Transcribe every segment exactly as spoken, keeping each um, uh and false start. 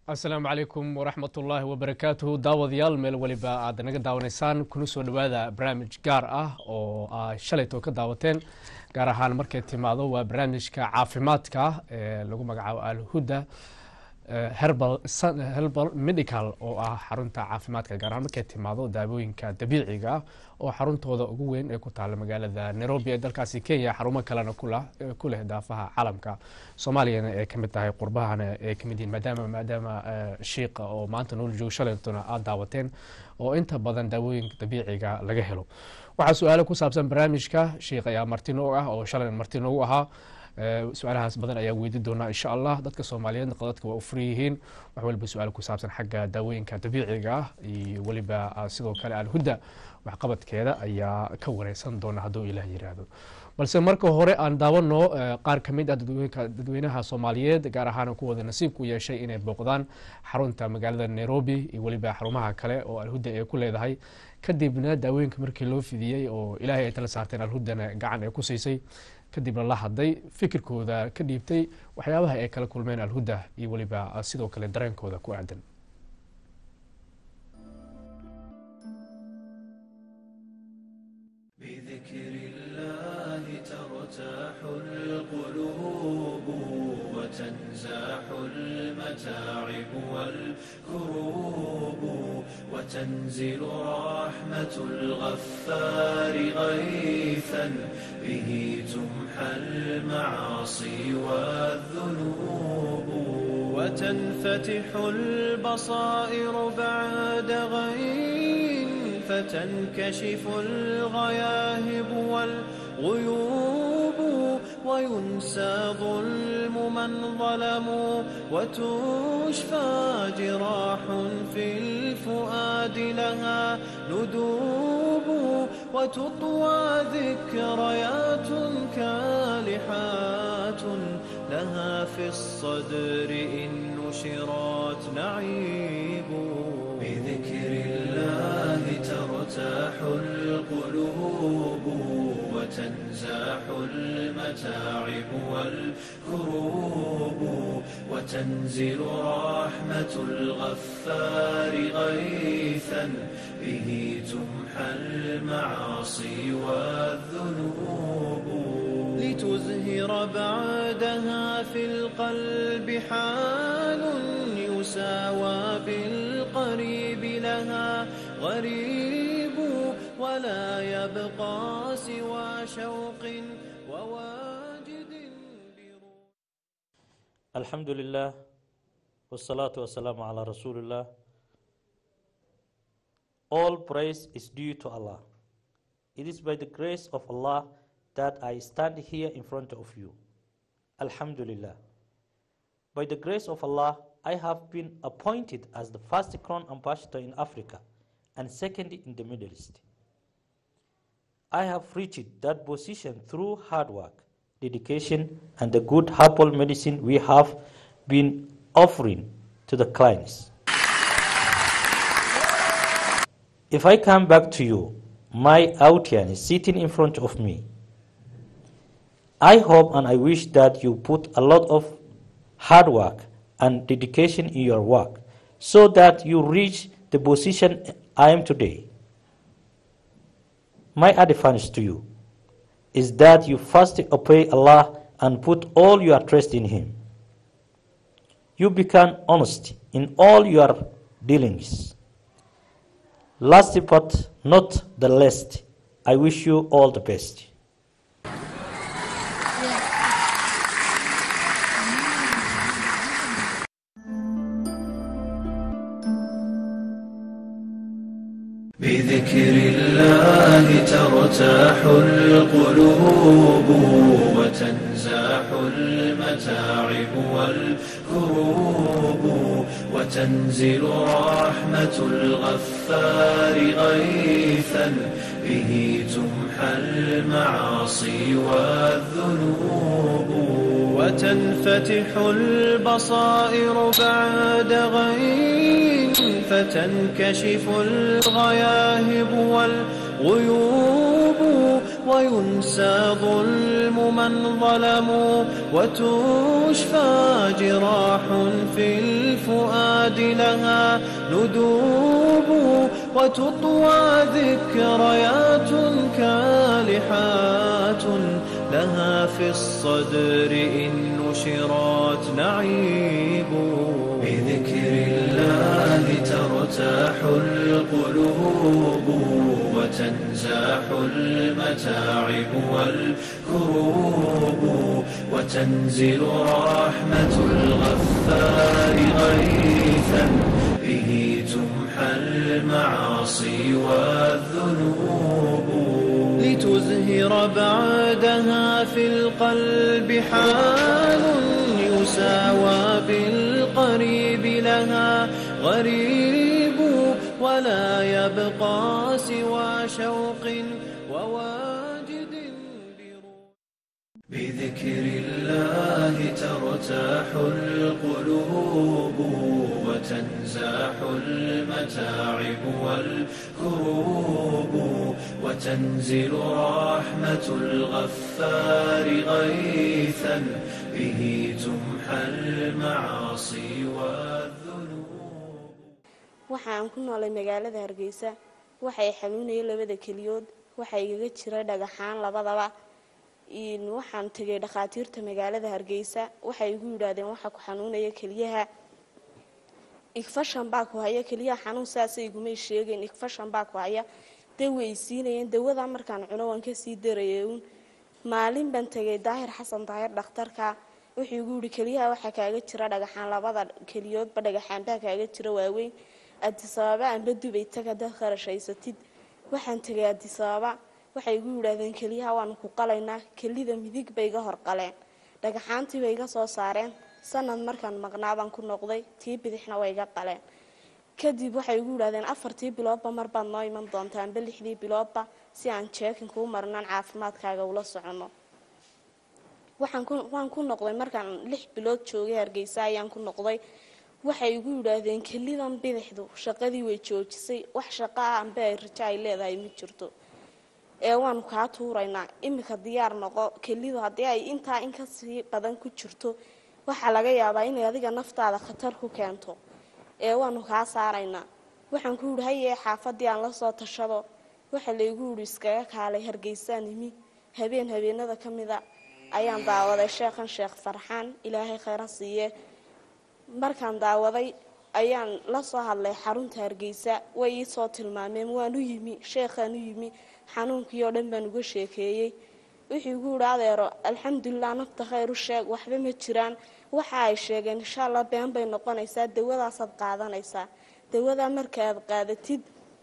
السلام عليكم ورحمة الله وبركاته. داود يال ميل ولبا aad naga daawanaysaan kuna soo dhawaada barnaamij gaar ah oo ay shalayto ka daawateen gaar ahaan markay timaado waa barnaamijka caafimaadka ee lagu magacaabo Al-Huda herbal herbal medical oo ah xarunta caafimaadka gaar ahaan markay timaado daawooyinka dabiiciga ah oo xaruntooda ugu weyn ee ku taal magaalada Nairobi ee dalkaasi Kenya xarumo kalena ku leh daafaha caalamka Soomaaliyeena ee kamid tahay qurbahana ee kamid yihiin maadaama maadaama sheekha oo maanta nool joogo shalaytona aad daawateen oo inta badan daawooyinka dabiiciga laga helo waxa su'aalo ku saabsan barnaamijka sheekha ayaa martino ah oo shalay martino u ahaa su'aalahaas badan ayaa weydiin doona insha Allah dadka Soomaaliyeed qadadka waa u furiyihiin wax walba su'aal ku saabsan xagga daawooyinka dabiiciga ah iyo waliba sidoo kale Al-Huda wax qabadkeeda ayaa ka wareysan doona haduu Ilaahay yiraahdo balse marka hore aan daawano qaar kamid ah dadweynaha dadweynaha Soomaaliyeed gaar ahaan kuwada nasiibku yeeshay inay booqdaan xarunta magaalada Nairobi iyo waliba xarumaha kale oo Al-Huda ay ku leedahay kadibna daawooyinka markii loo fidiyay oo Ilaahay ay tala saarteen Al-Hudana gacan ay ku siisay kadibna la hadday fikirkooda ka dhiibtay waxyaabaha ay kala kulmeen Al-Huda iyo waliba sidoo kale dareenkooda ku aadan بذكر الله ترتاح القلوب وتنزاح المتاعب والكروب وتنزل رحمة الغفار غيثا به تمحى المعاصي والذنوب وتنفتح البصائر بعد غيث فتنكشف الغياهب والغيوب وينسى ظلم من ظلموا وتشفى جراح في الفؤاد لها ندوب وتطوى ذكريات كالحات لها في الصدر إن نشرات نعيب بذكر الله ترتاح القلوب وتنزاح المتاعب والكروب وتنزل رحمة الغفار غيثا به تمحى المعاصي والذنوب لتزهر بعدها في القلب حال يساوى بالقريب لها غريب ولا يبقى سوى شوق وواجد بروح. الحمد لله والصلاة والسلام على رسول الله. All praise is due to Allah. It is by the grace of Allah that I stand here in front of you. Alhamdulillah. By the grace of Allah, I have been appointed as the first crown ambassador in Africa and second in the Middle East. I have reached that position through hard work, dedication, and the good herbal medicine we have been offering to the clients. If I come back to you, my audience sitting in front of me, I hope and I wish that you put a lot of hard work and dedication in your work so that you reach the position I am today. My advice to you is that you first obey Allah and put all your trust in Him. You become honest in all your dealings. Last but not the least, I wish you all the best. بذكر الله ترتاح القلوب وتنزاح المتاعب والكروب وتنزل رحمة الغفار غيثا به تمحى المعاصي والذنوب وتنفتح البصائر بعد غيث فتنكشف الغياهب والغيوب وينسى ظلم من ظلموا وتشفى جراح في الفؤاد الفؤاد لها ندوب وتطوى ذكريات كالحات لها في الصدر إن نشرات نعيب بذكر الله ترتاح القلوب وتنزاح المتاعب والكروب وتنزل رحمة الغفار غيثا به تمحى المعاصي والذنوب لتزهر بعدها في القلب حال يساوى بالقريب لها غريب ولا يبقى سوى شوق وواجد بذكر الله ترتاح القلوب وتنزاح المتاعب والكروب وتنزل رحمة الغفار غيثا به تمحى المعاصي والذنوب. waxaan ku noolay magaalada Hargeysa waxay xanuunayay labada kaliyood waxay igaga jiray dhagaxaan labadaba in waxaan tagay dhaqaatiirta magaalada Hargeysa waxay igu yiraahdeen waxa ku xanuunaya kaliyaha igfashan baa ku haya kaliyaha xanuun saas iguma sheegeen igfashan baa ku haya daweysiinayeen dawada markaan cuno waan ka sii dareeyay maalin baan tagay daahir xasan daahir dhakhtarka wuxuu igu yiri kaliyaha waxa kaaga jira dhagaxaan labada kaliyood ba dhagaxaan baa kaaga jira waaweyn adisababa aan badubay taga dad qarashaysatid waxaan tagay adisababa waxay igu yiraahdeen kaliyaha waan ku qalaynaa kalida midig bay iga hor qaleen dhagaxaantii bay iga soo saareen sanad markaan maqnaadaan ku noqday tii bidixna way iga qaleen kadib waxay igu yiraahdeen afartii biloodba mar baad noo iman doontaan lixdii biloodba si aan checking ku marnaan caafimaadkaaga ula socono waxaan ku waan ku noqday markaan lix bilood joogay Hargeysa ayaan ku noqday waxay igu yiraahdeen kalidan bidixdu shaqadii way joojisay wax shaqo ah aan bay rajay leedahay ma jirto ee waan ka tuuraynaa imika diyaar noqo kalidu hadii ay inta in ka sii badan ku jirto waxa laga yaabaa in adiga naftaada khatar ku keento ee waan ka saaraynaa waxaan ku yiraahday xaafadii aan la soo tashado waxa la igu yiri iskaga kaalay Hargeysa nimi habeen habeenada kamida ayaan daawaday sheekhan sheekh Farxaan ilaahay khayr siiye markaan daawaday ayaan la soo hadlay xarunta Hargeysa way soo tilmaameen waan u yimi sheekhan u yimi xanuunkii oo dhan baan uga sheekeeyay wixii ugu raadeero alxamdulillah nafta khayr u sheeg waxba ma jiraan waxa ay sheegeen insha Allah been bay noqonaysaa dawadaas aad qaadanaysaa dawada marka aad qaadatid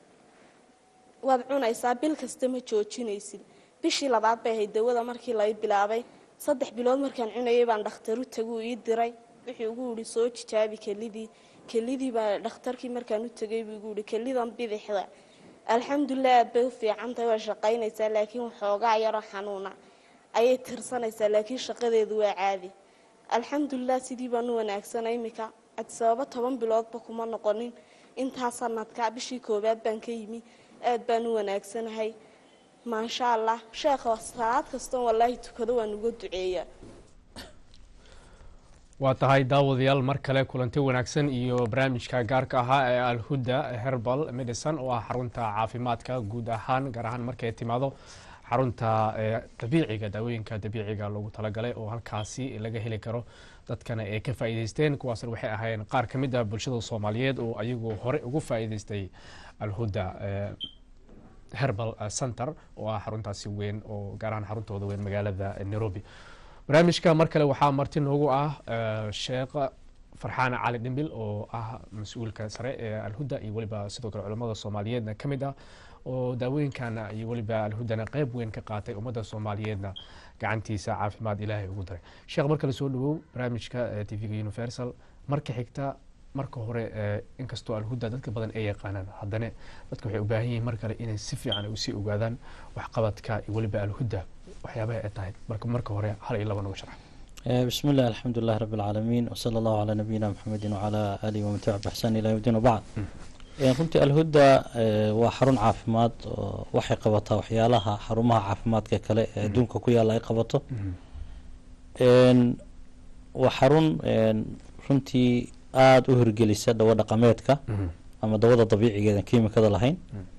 waad cunaysaa bil kasta ma joojinaysid bishii labaad bay ahayd dawada markii la bilaabay saddex bilood markaan cunayay baan dhakhtar u tagu ii diray wixii ugu yiri soo jijaabi kalidii kalidii baa dhakhtarkii markaan u tagay buu igu yiri kalidan bidixda alxamdulillah bay fiican tahay waa shaqaynaysaa laakiin xoogaa yar xanuuna ayay tirsanaysaa laakiin shaqadeedu waa caadi alxamdulillah sidii baan u wanaagsanay imika ad sababa toban biloodba kuma noqonin inta sanadka bishii koobaad baan ka yimi aad baan u wanaagsanahay ma sha Allah sheekh salaad kasto wallahi tukado waan uga duceeyaa waa tahay daawadayaal mar kale kulanti wanaagsan iyo barnaamijka gaarka ahaa ee Al-Huda Herbal Medicine oo ah xarunta caafimaadka guud ahaan gaar ahaan markay timaado xarunta dabiiciga daawooyinka dabiiciga loogu talagalay oo halkaasi laga heli karo dadkana ay ka faa'iideysteen kuwaas waxay ahaayeen qaar kamid ah bulshada Soomaaliyeed oo ayagu hore ugu faa'iideystay Al-Huda Herbal Center oo ah xaruntaasi weyn oo gaar ahaan xaruntooda weyn magaalada Nairobi barnaamijka mar kale waxaa marti noogu ah sheekh Farxaan Cali Dhimbil oo ah mas'uulka sare ee Al-Huda iyo waliba sidoo kale culimada Soomaaliyeedna kamid ah oo daawooyinkan iyo waliba Al-Hudana qayb weyn ka qaatay ummadda Soomaaliyeedna gacantiisa caafimaad Ilaahay ugu daray sheekh mar kale soo dhawow barnaamijka T V-ga Universal marka xigta marka hore inkastoo Al-Huda dadka badan ay yaqaanaan haddana dadku waxay u baahan yihiin mar kale inay si fiican u sii ogaadaan wax qabadka iyo waliba Al-Huda waxyaabaha ay tahay marka marka hore hal iyo laba nagu sharax بسم الله الحمد لله رب العالمين وصلى الله على نبينا محمد وعلى آله ومن تبع بإحسان إلى يوم الدين وبعد runtii Al-Huda waa xarun caafimaad oo waxay qabataa waxyaalaha xarumaha caafimaadka kale ee adduunka ku yaala ay qabato een waa xarun runtii aada u hirgelisa dawo dhaqameedka ama dawada dabiicigeedan kiimikada lahayn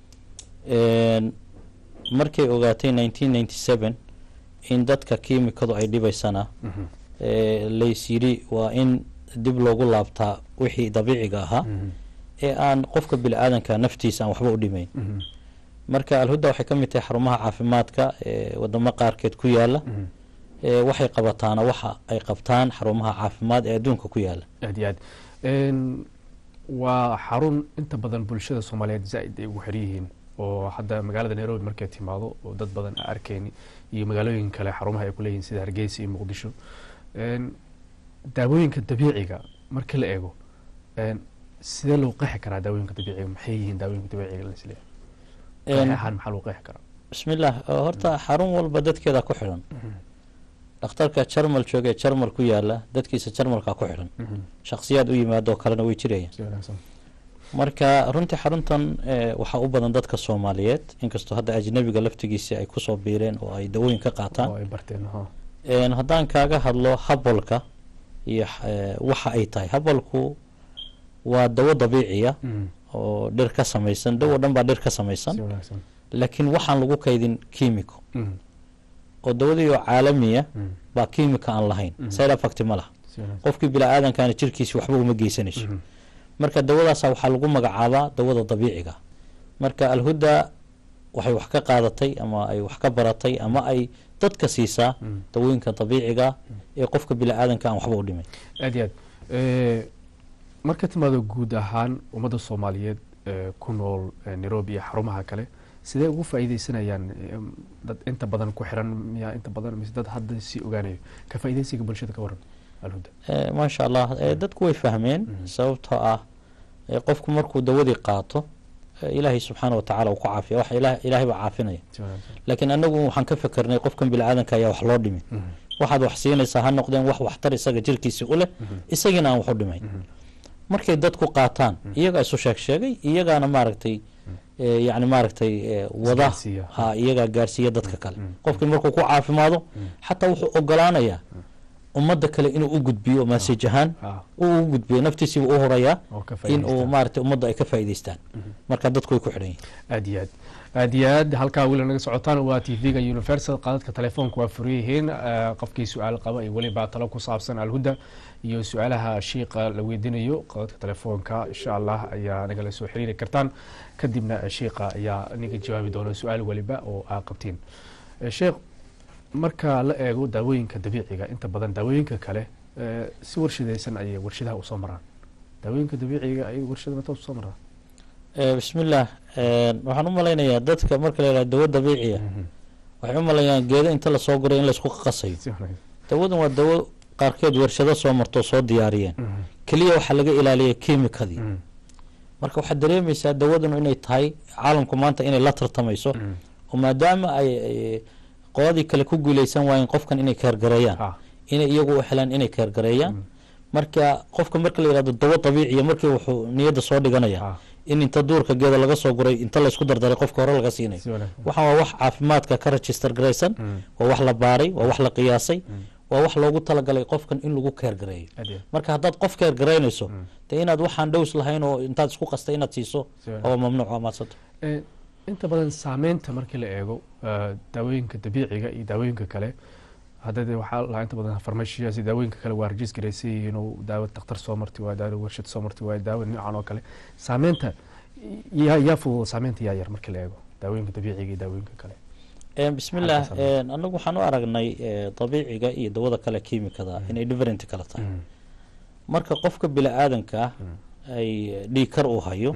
markay ogaatay nineteen ninety seven in dadka kiimikadu ay dhibaysana lays yidhi waa in dib loogu laabtaa wixii dabiiciga ahaa ee aan qofka bini aadanka naftiisa aan waxba u dhimayn marka alhuda waxay ka mid tahay xarumaha caafimaadka ee wadamo qaarkeed ku yaala waxay qabataana waxa ay qabtaan xarumaha caafimaad ee adduunka ku yaala aad iyo aad waa xarun inta badan bulshada Soomaaliyeed zaid ay ugu xiran yihiin oo hadda magaalada Nairobi markay timaado oo dad badan arkeen iyo magaalooyin kale xarumaha ay ku leeyihiin sida Hargeysa iyo Muqdisho een daawooyinka dabiiciga marka la eego een sidee loo qeexi karaa daawooyinka dabiiciga maxay yihiin daawooyinka dabiiciga la isleeyahay een ahaan maxaa loo qeexi karaa bismillah horta xarun walba dadkeeda ku xiran dhakhtarka Jarmal jooga ee Jarmal ku yaala dadkiisa Jarmalka ku xiran shakhsiyaad u yimaado kalena way jirayaan marka runtii xaruntan waxa u badan dadka Soomaaliyeed inkastoo hadda ajnabiga laftigiisa ay ku soo biireen oo ay dawooyin ka qaataan oo ay barteen ha een haddaan kaaga hadlo habolka iyo waxa ay tahay habolku waa dawo dabiiciya oo dhir ka samaysan dawo dhan baa dhir ka samaysan laakiin waxaan lagu kaydin kiimiko oo dawadii caalamiya baa kiimika aan lahayn side effect ma laha qofkii bila aadankaana jirkiisa waxba uma geysanayso marka dawadaas waxa lagu magacaabaa dawada dabiiciga marka alhuda waxay wax ka qaadatay ama ay wax ka baratay ama ay dadka siisaa dawooyinka dabiiciga ee qofka bila aadanka aan waxba u dhimayn aad iyo aad ee marka timaado guud ahaan ummadda Soomaaliyeed ku nool Nairobi iyo xarumaha kale sidee ugu faa'iideysanayaan dad inta badan ku xiran miya inta badan mis dad hadda si ogaanayo ka faa'iideysiga bulshada ka waran alhuda ee ma sha Allah dadku way fahmeen sababtoo ah qofku markuu dawadii qaato ilaahay subxaanahu wa ta'ala uu ku caafiyo wax ilaahay ilaahay baa caafinaya laakiin anagu waxaan ka fikirnay qofkan bil aadanka ayaa wax loo dhimin waxaad wax siinaysaa ha noqdeen wax waxtar isaga jirkiisa u leh isagina aan wax u dhimayn markay dadku qaataan iyaga isu sheeg sheegay iyagaana maaragtay يعني maaragtay wada ha iyaga gaarsiya dadka kale qofkii markuu ku caafimaado xataa wuxuu ogolaanaya ummadda kale inuu u gudbiyo message ahaan uu u gudbiyo naftiisa uu horaya in uu maaragtay ummadda ay ka faa'iideystaan marka dadku way ku xiran yihiin aad iyo aad aad iyo aad halkaa weli naga socotaan waa T V-ga Universal qaadadka telefoonka waa furiyihiin qofkii su'aal qaba ay weli baa talo ku saabsan alhuda iyo su'aalaha sheekha la weydiinayo qaadadka telefoonka insha Allah ayaa naga la soo xiriiri kartaan kadibna sheekha ayaa aniga jawaabi doona su'aal waliba oo aad qabtiin sheekh marka la eego daawooyinka dabiiciga inta badan daawooyinka kale si warshadaysan ay warshadaha u soo maraan daawooyinka dabiiciga ay warshadaha u soo maraan bismillah waxaan u maleynayaa dadka marka la yiraahdo dawo dabiiciya waxay u maleeyaan geedo inta la soo guray in la isku qasayo dawadan waa dawo qaarkeed warshado soo marto soo diyaariyeen kaliya waxa laga ilaaliyay kiimikadii marka waxa dareemaysaa dawadan inay tahay caalamku maanta inay la tartamayso oo maadaama ay qoodii kale ku guuleysan waayeen qofkan inay kaargareeyaan inay iyagu u helaan inay kaargareeyaan marka qofka marka la yiraahdo dawo dabiiciya markii wuxuu niyada soo dhiganaya in inta duurka geeda laga soo guray inta la isku dardaray qofka hore laga siinay waxa waa wax caafimaadka ka register gareysan waa wax la baaray waa wax la qiyaasay waa wax loogu talagalay qofkan in lagu kaargareeyo marka haddaad qof kaargareynayso de inaad waxaan dhows lahayn oo intaad isku qastay inaad siiso oo mamnuuc ah maadsato inta badan saameynta markii la eego daawooyinka dabiiciga iyo daawooyinka kale haddii waxa la inta badan farmashiya si daawooyinka kale waa register gareysay inuu daawo dhakhtar soo martay waa daawo warshad soo martay waa daawo noocan oo kale saameynta yaa yaa fudud saameynta yaa yar markii la eego daawooyinka dabiiciga iyo daawooyinka kale bismillah anagu waxaan u aragnay dabiiciga iyo dawada kale kiimikada inay different kala tahay marka qofka bila aadanka ay dhiikar u hayo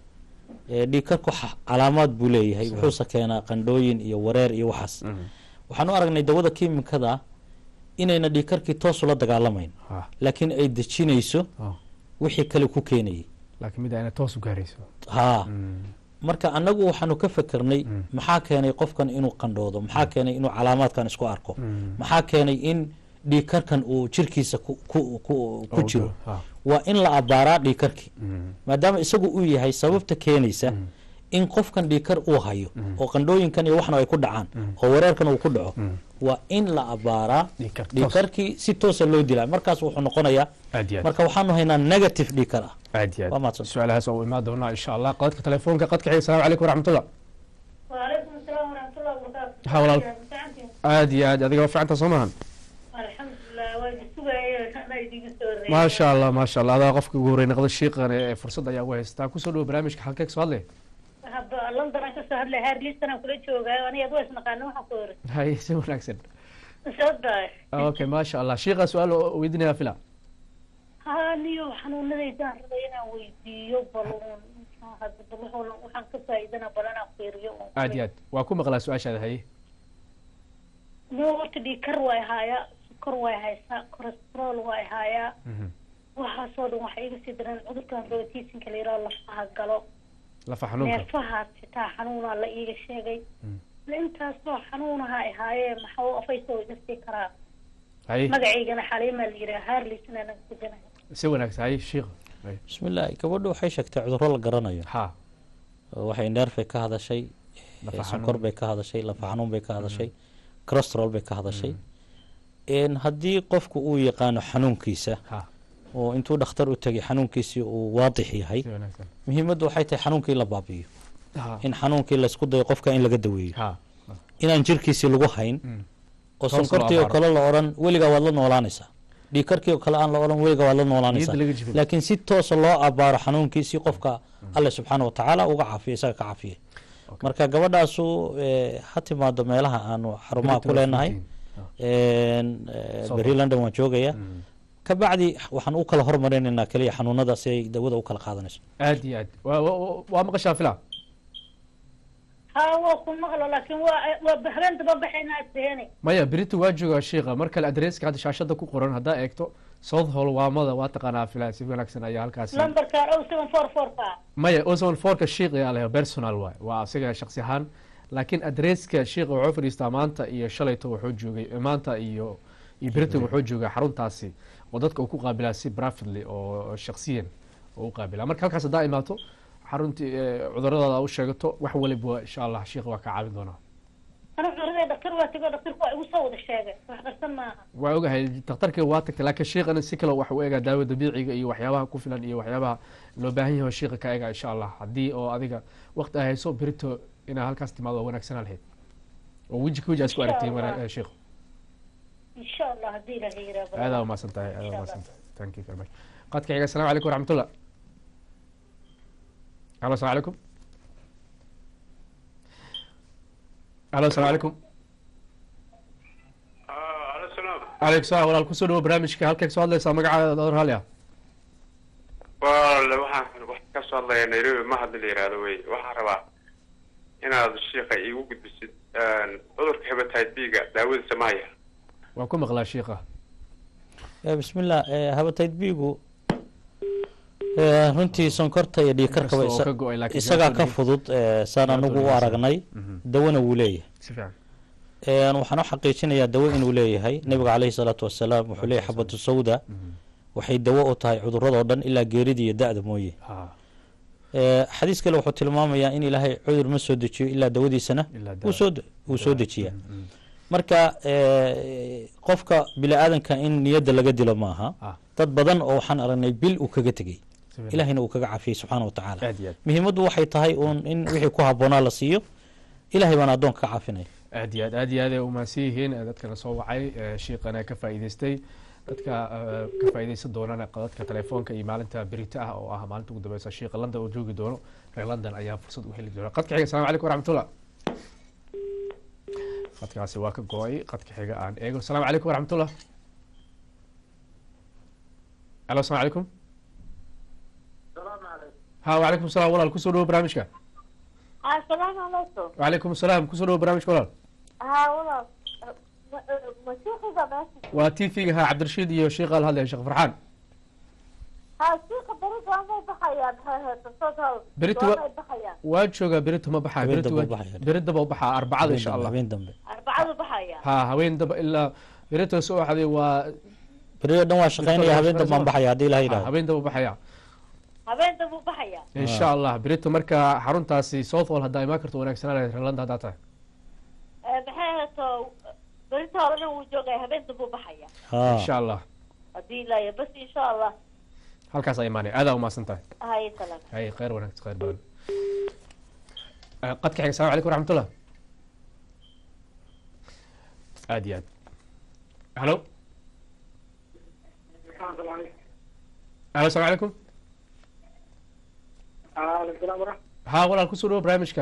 dhiikarku calaamad buu leeyahay wuxuu keenaa qandhooyin iyo wareer iyo waxaas waxaan u aragnay dawada kiimikada inayna dhiikarkii toos ula dagaalamayn laakiin ay dejinayso wixii kale ku keenayay laakiin mid ayna toos u gaarayso ha marka anagu waxaanu ka fikirnay maxaa keenay qofkan inuu qandhoodo maxaa keenay inuu calaamaadkan isku arko maxaa keenay in dhiikarkan uu jirkiisa ku ku jiro waa in la abaaraa dhiikarkii maadaama isagu uu yahay sababta keenaysa in qofkan dhiikar uu hayo oo qandhooyinkan iyo waxna ay ku dhacaan oo wareerkan uu ku dhaco waa in la abaaraa dhiikarkii si toosa loo dilaa markaas wuxuu noqonayaa marka waxaanu haynaa negative dhiikar ah aad iyo aad su-aalahaas oo imaan doonaa insha allah qadka telefoonka qadka xiga asalaamu calaykum waraxmatullah وعليكم السلام ورحمة الله وبركاته. ها والله. aad iyo aad adiga waa ficanta soo maahan الحمد لله واجد سوى أنا يديك السوري. ما sha allah ma sha allah adaa qofka ugu horey naqda shiiqan ee fursad ayaa ugu haystaa kusoo dhawo barnaamijka halkeeg soo hadlay هذا لندن أنا كسر هذا هار ليست أنا كل شيء وجاي وأنا يدوس نقانو حقور. hay si wanaagsan صدق. okay ma sha allah shiiqa su-aal oo weydiinaya fila هانيو حنون ذي دار ذينا ويديو بلون هذا بلون وحن كسر إذا بلنا خيريو. aad iyo aad waa ku maqlaa su-aashaada haye نو تدي كروي هايا كروي هاي كوليسترول واي هايا. waxaa soo dhan waxay iga sii dareen cudurkan rootiisinka la yiraahdo lafaha galo lafa xanuunka neerfaha xitaa xanuuna la iiga sheegay intaasoo xanuunaha ay haayeen maxaa afaysoo iga sii karaa hay magacaygana xaliima la yidhaha haarliisna aan kujinahay si wanaagsan hay shiiqa بسم الله gabadhu waxay sheegtay cudurro la garanayo ha waxay neerfay ka hadashay Lafa sonkor bay ka hadashay lafa xanuun bay ka hadashay cholesterol bay ka hadashay een haddii qofku uu yaqaano xanuunkiisa ha oo intuu dhakhtar u tagay xanuunkiisii uu waadix yahay si wanaagsan muhiimaddu waxay tahay xanuunkii la baabi'iyo ha in xanuunkii la isku dayo qofka in laga daweeyo ha inaan jirkiisii lagu hayn oo Toos sonkortii loo oo kale la odhan weligaa waad la noolaanaysaa dhiikarkii oo kale aan la odhan weligaa waad la noolaanaysaa Niyadda laga jibin. laakiin si toosa loo abaaro xanuunkiisii qofka alle subxaana wa tacaala uga caafiya isaga ka caafiya marka gabadhaasu eh, ha timaado meelaha aanu xarumaha ku leenahay een, eh, Soo berri london waan joogaya kabacdi waxaan u kala hormarinaynaa keliya xanuunada si ay dawada u kala qaadanayso aad iyo aad waa waa- waa maqashaa fila ها وكم مغلى لكن وبهرنت ببحنا الثاني maya berito waa joogaa shiiqa mar kale adresska hadda shaashada ku qoran haddaa eegto south hall waamada waa taqaanaa fila si wanaagsan ayaa halkaasi لمبر كان أو سبعة فور فور فا maya ozon forka shiiqa ayaa leeyahay personal waay waa asiga shaksi ahaan laakiin adresska shiiqa wuxuu fadhiistaa maanta iyo shalayto wuxuu joogay maanta iyo iyo berito wuxuu joogaa xaruntaasi oo dadka uu ku qaabilaa si privately oo shaksiyan oo u qaabilaa marka halkaas haddaa imaato xaruntii eh, cuduradaada u sheegato wax waliba insha allah shiiqa waa kaa caawin doonaa أنا عرضي دكتور واتجاه دكتور كوي وصود الشاقة وحقسم معها waa ogahay daktarkii waa tagtay laakiin shiiqana si kale wax u egaa daawo dabiiciga iyo waxyaabaha ku filan iyo waxyaabaha loo baahan yahay oo shiiqa ka egaa insha allah haddii oo adiga waqti ay hayso berito inaa halkaas timaado waa wanaagsanaa lahayd oo weji ka weji aad isku aragtay Insha Allah. shiiqu إن شاء الله هدي له هي رب aadaa umaasan tahay aadaa umaasan tahay thank you very much qadka xiga asalaamu calaykum waraxmatullah alo asalaamu calaykum alo asalaamu calaykum alo salaam calaykum salaam walaal kusoo dhawo barnaamijka halkeeg soo hadlaysaa magacaada door hali ah walaale waxaan wax ka soo hadlayaa nairobi ma hadli la yihahdo wey waxaan rabaa inaad shiika iigu gudbisid cudurka hepatite b-ga daawadiisa mahaya waan ku maqlaa shiiqa Eh, bismillah eh, hepatite b-gu eh, runtii sonkorta iyo dhiigkarkaba Inkastoo isa- ka go'ay, laakiin isagaa jawaabta ka dhiig- fudud eh, saan jawaabta anagu u dhiigaysa. aragnay Mhm. dawana wuu leeyahay si fiican Eh, waxaan u xaqiijinayaa dawo inuu leeyahay nebiga caleyhi salaatu wasalaam wuxuu leeyahay xabatu sawda waxay dawo u tahay cudurradoo dhan ilaa geerida iyo da-da mooye ha Eh, xadiis kale wuxuu tilmaamayaa in ilaahay cudur ma soo dejiyo ilaa dawadiisana Ilaa wuu dawa. soo de- wuu soo dejiyaa marka eh, qofka bini aadanka in niyadda laga dilo maaha ah dad badan oo waxaan aragnay bil uu kaga tegey si fiican. ilaahayna uu kaga cafiyey subxaana wa tacaala aad iyo aad muhiimaddu waxay tahay uun in wixii ku habboonaa la siiyo ilaahay baana addoonka ka cafinaya aad iyo aad aad iyo aad ay umaadsan yihiin eh, dadkana soo wacay eh, shiiqana ka faa'iidaystay dadka eh, ka faa'iidaysan doonana qadadka telefoonka iyo maalinta berita ah oo ah maalinta ugu dambeysa shiiqa london oo joogi doono reer london ayaa fursad u heli doona qadka xiga asalaamu calaykum waraxmatullah qadkaasi waa ka go-ay qadka xiga aan eego asalaamu calaykum waraxmatullah alo asalaamu calaykum ha wacalaykum salaam walaal kusoo dhawo barnaamijka السلام عليكم wacalaykum asalaam kusoo dhawo barnaamijka walaal ها والله مسيحي باباش waa t v-ga ha cabdirashiid iyo shiiqa la hadlaya sheekh farxaan ها شيخ بريد وانا بحيا بصوت بريد و- بحيا waa joogaa berito ma baxaa Habeen berito dambe waa- u baxaya. beridaba u baxaa arbacada insha allah habeen dambe أربعة بحيا ha haween daba ilaa berito soo axday waa beriyo dhan waa shaqaynaya habeen dambe aan baxaya haddii ilaha ha, yidhahdo haween daba u baxaya habeen dambu baxaya in sha allah berito marka xaruntaasi southwall haddaa imaan karto wanaagsanaa relanda haddaa tahay maxay hato berito horena wuu joogaya habeen dambu baxaya in sha allah haddii ilaayo bas insha allah halkaas ay imaanay aadaa umaasan tahay hay salaam hay khayr wanaagsan khayr badan qadka xiga asalamu calaykum waraxmatullah aad iyo aad halo halo asalamu calaykum ها ولا كسر برامجك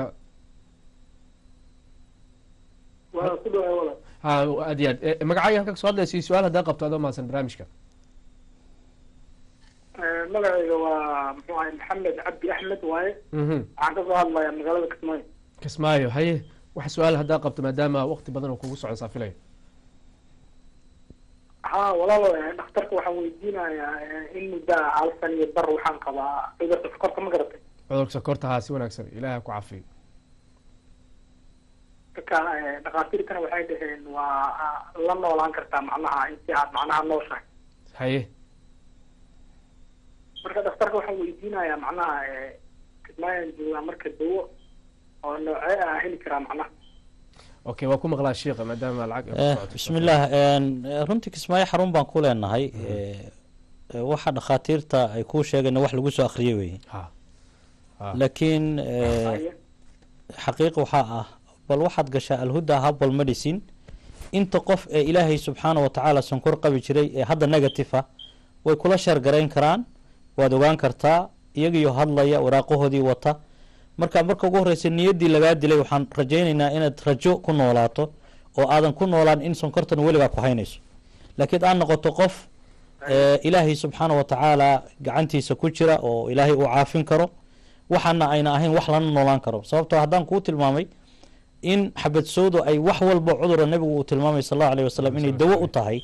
ولا كله ولا ها أدياد مقعي هلك سؤال لسي سؤال هذا قبط هذا ما سن برامجك مقعي هو محمد عبد أحمد واي عن قصة الله يعني غلط كسماي كسمايو هي واحد سؤال هذا قبط ما دام وقت بدن وكوس على صافي ها والله يعني اخترت وحويدينا يعني إنه ده على الثانية بر وحنقضى إذا تفكرت ما قرأت cudurka sokortahaa si wanaagsan ilaaha ku cafiyo marka dhakhaatiirtana waxay dhaheen waa la noolaan kartaa macnaha intii aad macnaha nooshahay haye marka dhakhtarka waxaan weydiinayaa macnaha kismaayan joogaa marka dawo oo noocee ah heli karaa macnaha okay waa ku maqlaa sheekha maadaama lacag bismi illah runtii kismaayo xarun baan ku leenahay waxa dhakhaatiirta ay kuu sheegeen wax lagu soo akhriyay weeye laakiin xaqiiq waxaa ah bal waxaad gashaa alhuda habal medicine inta qof ee ilaahay subxaana wa tacaala sonkor qabi jiray ee hadda negative ah way kula sheergarayn karaan waad ogaan kartaa iyagiyo hadlaya waraaqahoodii wata marka marka ugu horreysa niyaddii lagaa dilay waxaan rajaynaynaa inaad rajo ku noolaato oo aadan ku noolaan in sonkortan weligaa ku haynayso laakiin aad noqoto qof ilaahay subxaana wa tacaala gacantiisa ku jira oo ilaahay uu caafin karo waxaana ayna ahayn wax lana noolaan karo sababtoo haddaan kuu tilmaamay in xabad soodo ay wax walba cudura nebigu uu tilmaamay sal allahu alayh wasalam inay dawo u tahay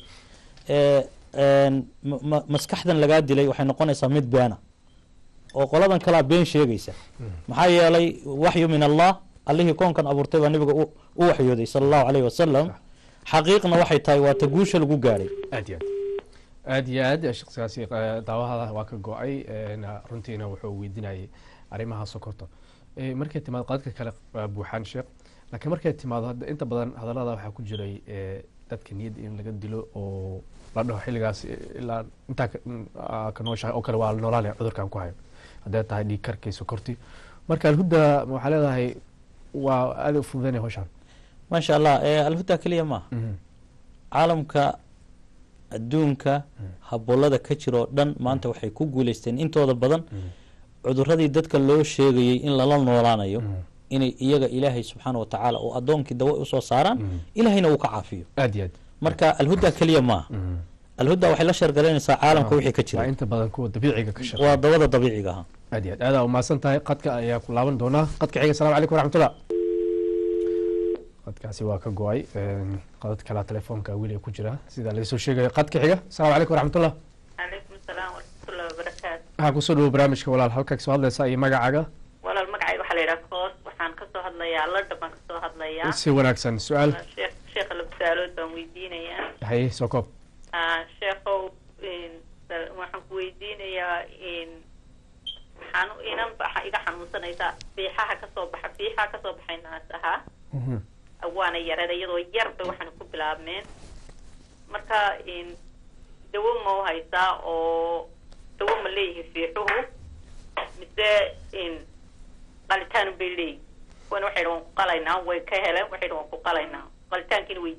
maskaxdan lagaa dilay waxay noqonaysaa mid beena oo qoladan kalaa been sheegaysa maxaa yeelay waxyu min allah allihii koonkan abuurtay baa nabiga u waxyooday sala allahu alayh wasalam xaqiiqna waxay tahay waa ta guusha lagu gaadhay aad iyo aad aad iyo aad shaqsigaasi daawahada waa ka go-ay runtiina wuxuu weydiinayay arrimaha sokorta markay timaado qadadka kale buuxaan sheekh laakiin markay timaado inta badan hadallada waxaa ku jiray dadka niyadda in laga dilo oo la dhaho xilligaas ilaa intaa ka nooshahay oo kale waa noolaanaya cudurkan ku hayo hadday tahay dhiig karkii sokorti marka alhuda waxaa leedahay waa aada u fududaynaya hawshaan maasha allah alhuda keliya maaha caalamka adduunka haboolada ka jira oo dhan maanta waxay ku guuleysteen intooda badan cuduradii dadka loo sheegayay in lala noolaanayo inay iyaga ilaahay subxaana wa tacaala oo addoonkii dawo usoo saaraan ilaahayna uu ka caafiyo aad iyo aad marka alhuda keliya maaha alhuda waxay la sheergaraynaysaa caalamka wixii ka jira inta badan kuwa dabiiciga ka shaqeeya waa dawada dabiiciga aha aad iyo aad aadaa umahadsan tahay qadka ayaa ku laaban doonaa qadka xiga asalamu calaykum waraxmatullah qadkaasi waa ka go-ay qadad kalaa telefoonka weli ku jira sida laysoo sheegayo qadka xiga asalamu calaykum waraxmatullah calaykum asalaam waraxmatullahi wabarakaatu waxaa kusoo dhawo barnaamijka walaal halkaa kasoo hadlaysa iyo magacaaga walaal magacayga waxaa la yidhaha koos waxaan kasoo hadlayaa ladha baan kasoo hadlayaa si wanaagsan su-aal sheekh sheekha laba su-aalood baan weydiinayaa haye soo koob sheekhow waxaan ku weydiinayaa xanu inan baxa iga xanuunsanaysa fiixaha kasoo baxa fiixaha kasoo baxay naas ahaa waana yarada iyadoo yarba waxaana ku bilaabmeen marka dawo ma u haysaa oo dawo ma leeyihin fiixuhu mise qalitaan bay leeyihin wana waxay dhan waan ku qalaynaa way ka heleen waxay dhan waan ku qalaynaa qalitaankiina way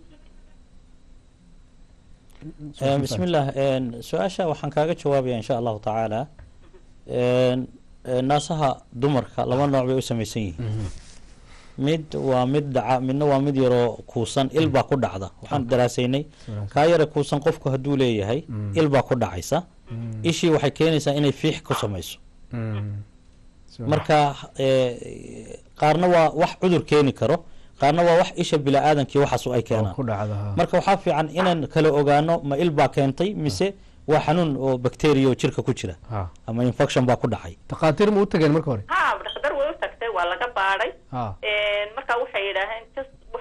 diiday bismi illah su-aasha waxaan kaaga jawaabaya insha allahu tacaala naasaha dumarka laba nooc bay u samaysan yihiin mid waa mid dhaca midna waa mid yaroo kuusan il baa ku dhacda waxaan daraasaynay kaa yare kuusan qofku hadduu leeyahay il baa ku dhacaysa ishii waxay keenaysaa inay fiix ku samayso marka qaarna waa wax cudur keeni karo qaarna waa wax isha bila-aadankii waxaas ay keenaan marka waxaa fiican inaan kala ogaano ma il baa keentay mise waa xanuun oo bacteria oo jirka ku jira ama infection baa ku dhacay takhaatiir ma u tageen marka hore ha dhakhtar way u tagtay waa laga baadhay marka waxay yidhaaheen just wax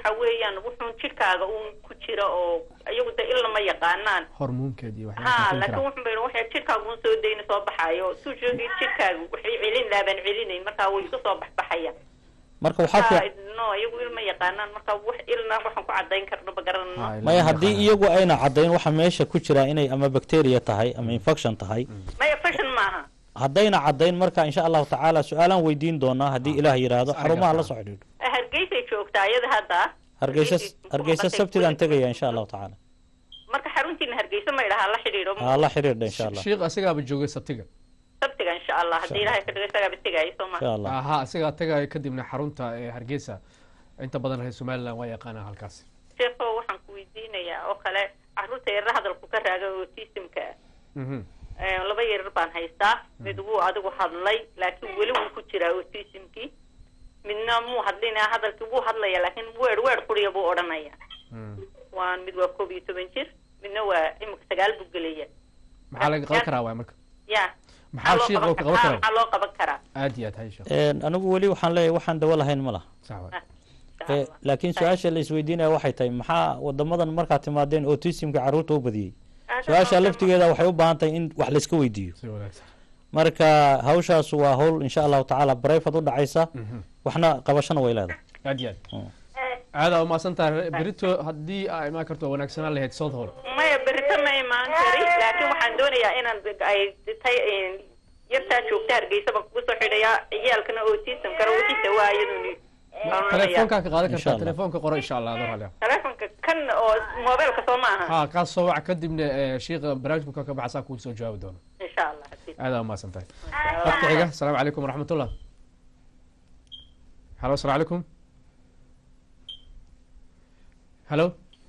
waxa weeyaan wuxuun jidhkaaga uun ku jira oo iyagu de ilna ma yaqaanaan hormoonkeedii ha laakiin wuxuu bay waxay jidhkaaga uun soo dayna soo baxaayo suu sheegay jidhkaaga waxay celin laabaan celinayn markaa way iska soo baxbaxaya marka waxaa fiican no iyagu ilma yaqaanaan marka wax ilna waxaan ku cadayn karno ba garanayno maya haddii iyagu ayna caddayn waxa meesha ku jira inay ama bacteria tahay ama infection tahay maya fashion maaha haddayna caddayn marka insha allahu tacaala su-aalaan weydiin doonaa haddii ilaah yidhaahdo xarumaha la soo xidhiidho hargeysay joogtaa iyada hadda hargeysa hargeysa sabtidaan tegaya insha allahu tacaala marka xaruntiina hargeysa ma idhaha la xidhiidho aa la xidhiidha insha allah sheekh asigaaba joogay sabtiga sabtiga insha allah haddii ilaahay ka dhigo isagaaba tegaayo soo insha ma allah aha asigaa tagayo kadibna xarunta ee hargeysa inta badan reer somaliland waa yaqaanaa halkaasi sheekho waxaan ku weydiinayaa oo kale carruurta yarra hadalku ka raaga autismka mhm laba yarar baan haystaa mid wuu adigu hadlay laakiin weli wuu ku jiraa autismkii midna muu hadlina hadalkii wuu hadlaya laakiin weer weer quriya buu odhanaya waan mid waa koob iyo toban jir midna waa imika sagaal buu gelaya maxaa laga qaban karaa waay marka ya maxaa sheekh oo ka qaban karaa maxaa loo qaban karaa aad iyo aad hay sheekh anigu weli waxaan leeyahay waxaan dawo lahayn ma laha sax waay Eh, laakiin su-aasha la isweydiinaya waxay tahay maxaa wadamadan markaad timaadeen autismka carruurta u badiyey su-aasha laftigeeda waxay u baahan tahay in wax layska weydiiyo si wanaagsan marka hawshaas waa hawl insha allahu tacaala brayfad u dhacaysa waxna qabashana way leedahay aad iyo aad aada umaasan tahay berito haddii aa imaan karto waa wanaagsanaan lahayd south hall maya berito ma imaan kari laakiin waxaan doonayaa inaan ay tay yartaa joogta hargeysa baan kugu soo xidhayaa ciyaalkana autismkana wixiisa waa iyaduni telefoonkaa ka qaadan kartaa telefoonka qoro insha allah adoo haleeyo telefoonka kan oo mobilka soo maaha ha kaas soo wac kadibna sheekha barnaamijka ka baxsaa kuu soo jawaabi doono insha allah aada umaasan tahay waqti xiga asalaamu calaykum waraxmatullah halo asalaamu calaykum halo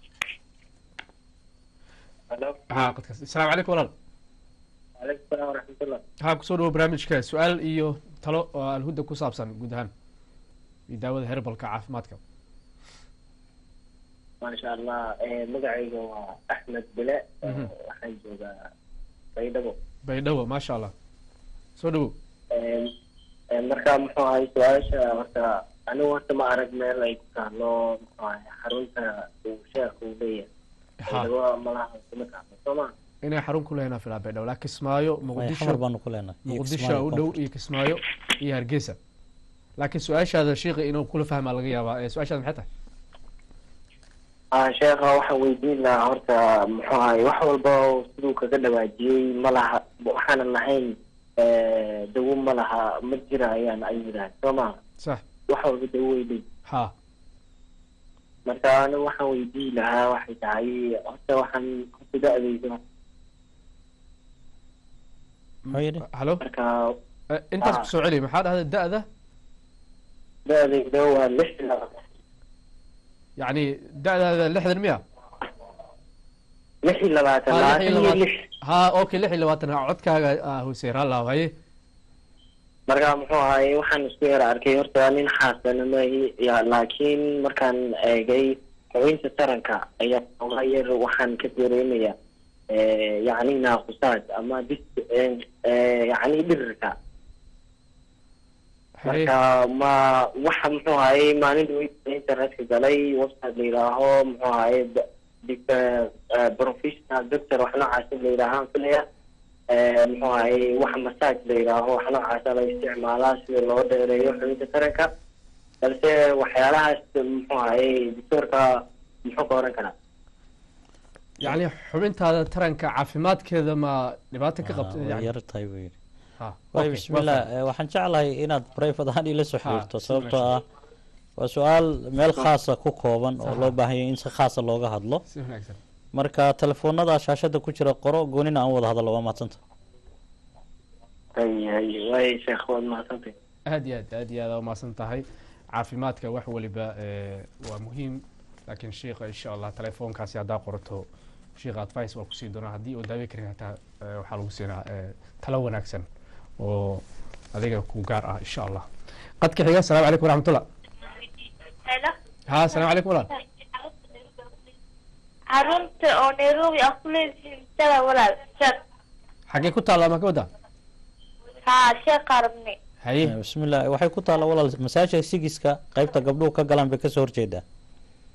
halo ha qadkaas asalaamu calaykum walaal calaykum salaam waraxmatullah ha kusoo dhawo barnaamijka su-aal iyo talo oo alhuda ku saabsan guud ahaan iyo daawada herbalka caafimaadka maasha allah magacayga waa axmed bile waxaan joogaa baydhabo baydhabo maasha allah soo dhawo marka muxuu ahay su-aasha horta anigu horta ma arag meel ay ku taalo muxuu ahay xarunta uu sheekh uu leeyahay baydhabo malaha kuma taalo soo ma inay xarun ku lehenaa filaa baydhabo laa kismaayo muqdisho xamar baanu ku leenahay muqdisho u dhow iyo kismaayo iyo hargeysa laakiin su-aashaada sheekha inuu kula fahmaa laga yaabaa ee su-aashaada maxay tahay ah sheekha waxaan weydiin lahaa horta muxuu ahay wax walba siduu kaga dhawaajiyey ma laha waxaanan lahayn dawo ma laha ma jira ayaan ay yidhahay soo maha sax wax walba dawo way leeyihin ha marka anigu waxaan weydiin lahaa waxay tahay horta waxaan horta da-dayda muxuu yidhi halo marka intaas kusoo celi maxaa dhahda da-da da-dayda waa lix iyo labaatan يعني دا دا لحظة مية lix iyo labaatan labaatan iyo lix ها اوكي lix iyo labaatan codkaaga hu seeraa lahaa haye marka muxuu ahaay waxaan isku yara arkay horta nin xaasana maahi laakiin markaan eegay xubinta taranka ayaa ogaa yar waxaan ka dareemaya yacni naaqusaad ama dis yacni dhirirka marka ma waxa muxuu ahaay maalinta internetka galay website la yidhaaho muxuu ahaay professional doctor wax noocaas la yidhaahaan filaya muxuu ahaay wax massage la yidhaaho wax noocaasa la isticmaalaa sida loo dheereeyo xubinta taranka balse waxyaalahaas muxuu ahaay doctorka muxuu ka oran karaa يعني xubintaada taranka caafimaadkeeda ma dhibaato ka qabto yar tahay buu yidhi way bismillah waxaan jeclahay inaad private ahaan ila soo xiriirto sababtoo ah waa su-aal meel khaasa ku kooban oo loo baahan yahay in si khaasa looga hadlo marka telefoonada shaashada ku jira qoro goonina aan wada hadallo waa mahadsanta way sheekh waad mahadsantay aad iyo aad aad iyo aad umahadsan tahay caafimaadka wax waliba waa muhiim laakiin sheekha insha allah telefoonkaasi haddaa qorato sheekha advice waa kusii doonaa haddii uu daawi karin hataa waxaa lagu siinaa talo wanaagsan oo adiga ku gaar ah insha allah qadka xiga asalaamu calaykum waraxmatullah ha asalaamu calaykum walaal xarunta oo nairobi ah kuleedaa walaal sheekh xaggee ku taalla ma ka wadda ha sheekh arabni haye bismillah waxay ku taalla walaal masaajidka sigiska qaybta gabdhuhu ka galaan bay kasoo horjeedaa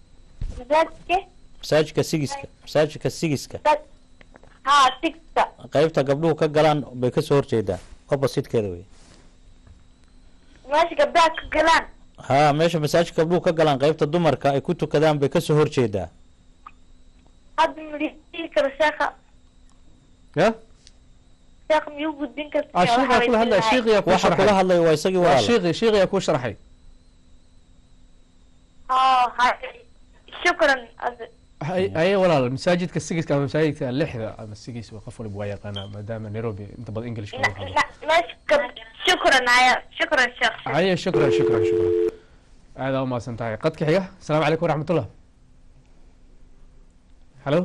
masaajidka masaajidka sigiska masaajidka sigiska haa sigta qaybta gabdhuhu ka galaan bay kasoo horjeedaa oppositekeeda wey meesha gabdhaha ka galaan haa meesha masaajidka gabdhuhu ka galaan qaybta dumarka ay ku tukadaan bay kasoo horjeedaa hadda madii karo sheekha ya sheekh miyuu gudbin karta ah sheekha kula hadlay sheekhiya ku waxa kula sharaxay hadlay waa isagii waa walaal sheekhi sheekhiya ku sharaxay haa haa shukran hay hay walaal masaajidka sigiska ama masaajidka lixda ama sigis waa qof walba waa yaqaanaa maadaama Nairobi inta badan English lagu hadlo meesha gab shukran aya shukran sheekh haya shukran shukran shukran aada uma santahay qadka xiga assalaamu calaykum waraxmatullah halo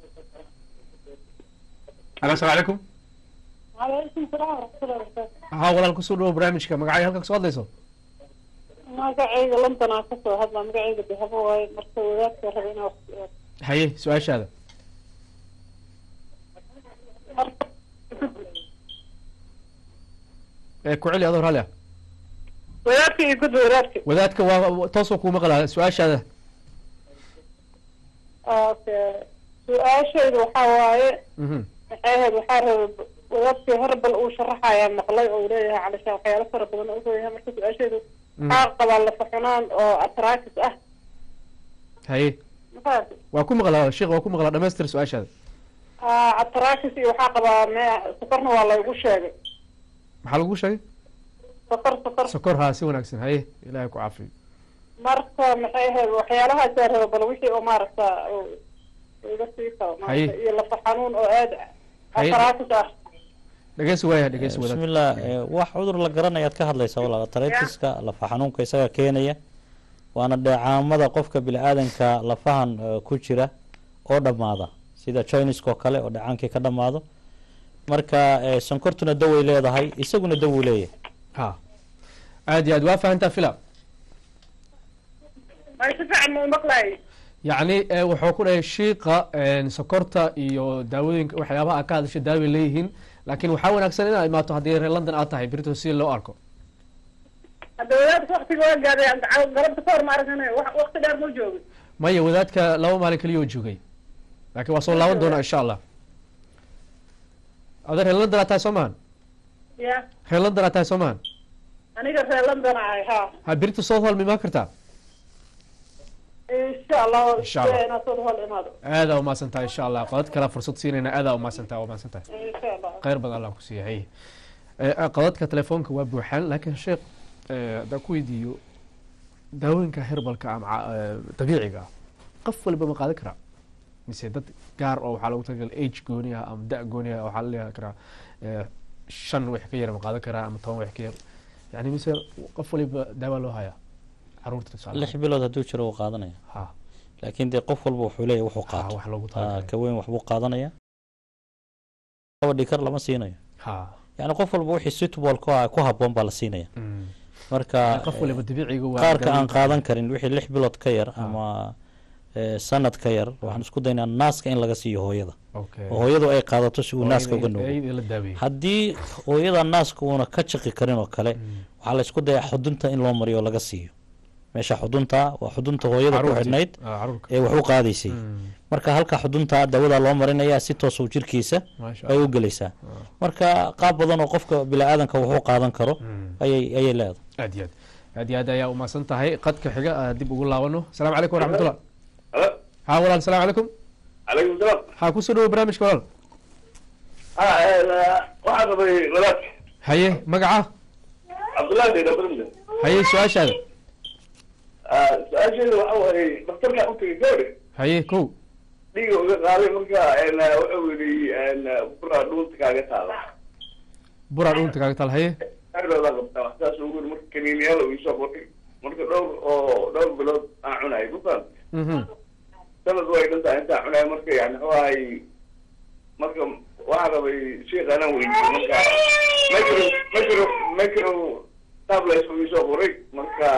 halo assalaamu calaykum وعليكم السلام ورحمة الله وبركاته. ها walaal kusoo dhawo barnaamijka magacay halka kasoo hadlayso magacayga lantana kasoo hadla magacayga dahabo waaye marka wadaadka raba inaa wax haye su-aashaada ee ku celi adoo raalli ah wadaadka iyo gud wadaadka wadaadka waa toosoo kuu maqlaa su-aashaada su-aashayda waxaa waaye mhm maxay ahayd waxaa raba wadaadkii herbal uu sharaxayaa maqlay oo uu leeyahay calashaan waxyaalo fara badan oo uleeyahay marka su-aashaydu waxaa qabaa lafa xunaan oo arthritis ah haye mafahanti waa ku maqlaa sheekh waa ku maqlaa dhamaystir su-aashaada arthritis iyo waxaa qabaa me sokorna waa laygu sheegay maxaa lagu sheegay sokor sokor sokor haa si wanaagsan haye ilaahay ku caafiyo marka maxay ahayd waxyaalahaasaa raba bal wixii oo maaragta iga sii karo Haye. iyo lafa xanuun oo aad Haye. arthritis ah dhegeysi waaya dhegeysi wadaad bismillah eh, wax cudur la garanayaad ka hadlaysaa walaal arthritis-ka lafa xanuunka isaga keenaya waana dheecaamada qofka bini-aadanka lafahan eh, ku jira oo dhammaada sida joiniska oo kale oo dhecaankii ka dhammaado marka eh, sonkortuna daway leedahay isaguna dawuu leeyahay ha aad iyo aad waa fahantaa fila ay si fiican ma maqlaay yacni eh, wuxuu ku dhahay shiiqa eh, sokorta iyo daawooyinka waxyaabaha ka hadasha daaway leeyihiin laakiin waxaa wanaagsan inaad imaato haddii reer london aad tahay berito si loo arko hadda wadaadka waktiga waa gaaday galabta ka hor ma aragna wakti dheer ma joogo maya wadaadka laba maalin keliya oo joogay laakiin waa soo laaban doonaa insha allah ada reer london aad tahay soo mahan ya reer london aad tahay soo mahan aniga reer london ahay ha ha berito south hall ma imaan kartaa insha allah Insha Allah. inaad soo hol imaado aadaa umaasan tahay insha allah qadad kale fursad siinayna aadaa umaasan tahay umaasan tahay insha allah khayr badan allah ku siiya hay Eh, qadadka telefoonka waa buuxaan laakiin sheekh eh, haddaan ku weydiiyo daawooyinka herbalka ama ca- eh, dabiiciga ah qof walba ma qaadan karaa mise dad gaar oo waxaa lagu talagalay age gooni ah ama da gooni ah waxaa la leeyahay karaa eh, shan wax ka yar ma qaadan karaa ama toban wax ka yar yani mise qof waliba daawa loo hayaa caruurta tusaale lix bilood hadduu jiro wuu qaadanaya ha laakiin dee qof walba wuxuu leeyahay wuxuu ha qaato wax loogu Ah, talagalay ka weyn waxbuu qaadanaya laba dhikar lama siinayo ha yani qof walba wixii suitable ku ah- ku habboon baa la siinaya mm. marka qof waliba dabiiciga waa qaarka aan daawooyinka- qaadan karin wixii lix bilood ka yar Ah. ama eh, sanad ka yar waxaan isku daynaa naaska in laga siiyo hooyada okay oo hooyadu ay qaadato si uu Oo naaska in- uga in- nuugo in la daaweeyo haddii hooyada naaska uuna ka jaqi karin oo kale Mm. waxaa la isku dayaa xudunta in loo mariyo oo laga siiyo meesha xudunta waa xudunta hooyada ku Caruurtii. xidhnayd Ah, caruurka ee wax u qaadaysay Mm. marka halka xudunta dawadaa loo marinayaa si toos uu jirkiisa maasha ay allah u gelaysaa Ah. marka qaab badan oo qofka bini-aadanka wuxuu qaadan karo Mm. ayay ayay leedahay aad iyo aad aad iyo aad ayaa umaasan tahay qadka xiga ah, dib ugu laabano asalaamu calaykum waraxmatullah Halo, ha walaal asalaamu calaykum calaykum salaam. ha kusoo dhawo barnaamijka walaal Ah, eh, waxaan rabay walaadka haye magaca Cabdullaahi Dayda Barmida. haye su-aashaada Ah, su-aasheedu waxa waaye dhakhtarkaan u tegay gabadha haye kow dhiiga uga qaaday marka en, wuxuu yidhi en, buraa dhuunta kaaga taala buraa dhuunta kaaga taal haye agdoodaa qabtaa wax saas ugu yidhi marka kaniiniyaal uu isoo qortay marka dhowr oo dhowr bilood aan cunayo mafahant mhm sanad way dhantaa intaan cunayo marka yani waxaay marka waxaan rabay sheekh anaan weydiiyey marka micro micro micro tablets uu isoo qoray marka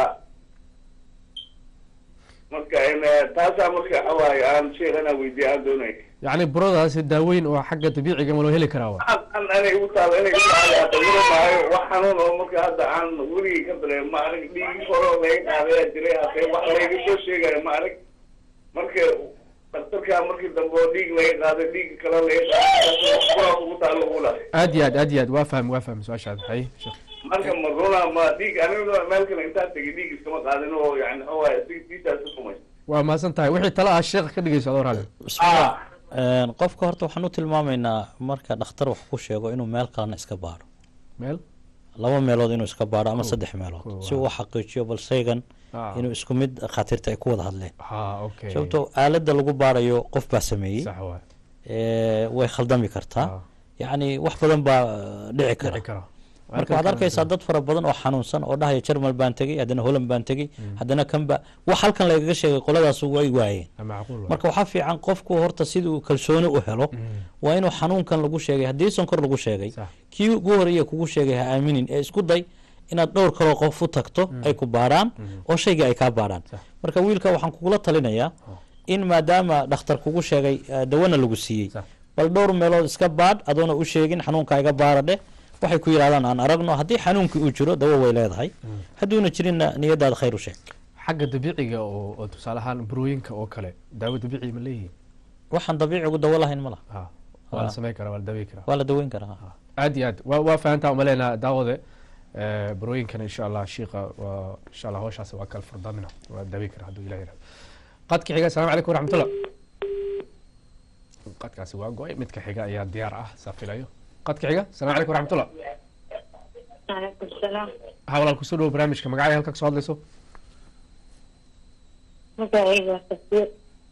marka en, taasaa marka waxawaaye aan sheekh anaan weydiiyey aan doonay yacni buradaasi daaweyn oo xagga dabiiciga ma loo heli karaa wa an anay igu taal inay igu taal hadda wara maayo wax xanuun oo marka hadda aan weligii ka dareemo ma arag dhiigii hore oo laga qaadayaa jiray hadee wax layga soo sheegayo ma arag marka daktarkaa markii dambe oo dhiig laga qaaday dhiig kale laga qaaday ugu taalo ugu lahay aad iyo aad aad iyo aad waa fahmi waa fahmi su-aashaada haye sheekh marka ma runa ma dhiig aniga meel kale intaa tegay dhiig iskama qaadin oo yani waa tiisaas u kumay waa mahadsan tahay wixii tala ah sheekha ka dhigayso adoo raali bismillah qofka horta waxaan u tilmaamaynaa marka dhakhtar wax ku sheego inuu meel kalena iska baadho meel laba meelood inuu iska baadho ama saddex meelood si uu xaqiijiyo bal shaygan inuu isku mid khaatiirta ay ku wada hadleen sababtoo aaladda lagu baarayo qof baa sameeyey way khaldami kartaa yacni wax badan baa dhici kara marka waxaad arkaysaa dad fara badan oo xanuunsan oo dhahaya jarmal baan tegey haddana holland baan tegey haddana kanba wax halkan lagaga sheegay qoladaas way waayeen marka waxaa fiican qofku horta siduu kalsooni u helo waa inuu xanuunkan lagu sheegay haddii sonkor lagu sheegay kii ugu horeeya kugu sheegay ha aaminin ee isku day inaad dhowr kaloo qof u tagto ay ku baaraan oo shaygii ay kaa baarhaan marka wiilka waxaan kugula talinayaa in maadaama dhakhtar kugu sheegay dawana lagu siiyey bal dhowr meelood iska baadh adoona u sheegin xanuunka iga baara dheh waxay ku yidhahdaan aan aragno haddii xanuunkii uu jiro dawo way leedahay hadduuna jirinna niyadaada khayr u sheeg xagga dabiiciga oo oo tusaale ahaan burooyinka oo kale daawo dabiici ma leeyihiin waxaan dabiicigu dawo lahayn ma laha waa la samayn karaa waa la daweyn karaa waa la daweyn karaa aad iyo aad waa waa fahantaa umaleynaa daawade burooyinkana insha allah shiiqa waa insha allah hawshaasi waa kala furdamina waa daweyn karaa hadduu ilaah yidhahdo qadka xiga asalaamu calaykum waraxmatullah qadkaasi waa go-ay midka xiga ayaa diyaar ah saa filayo qadka xiga asalaamu calaykum waraxmatullah وعليكم السلام ha walaal kusoo dhawo barnaamijka magacay halka kasoo hadlayso magacayga waa tafsiir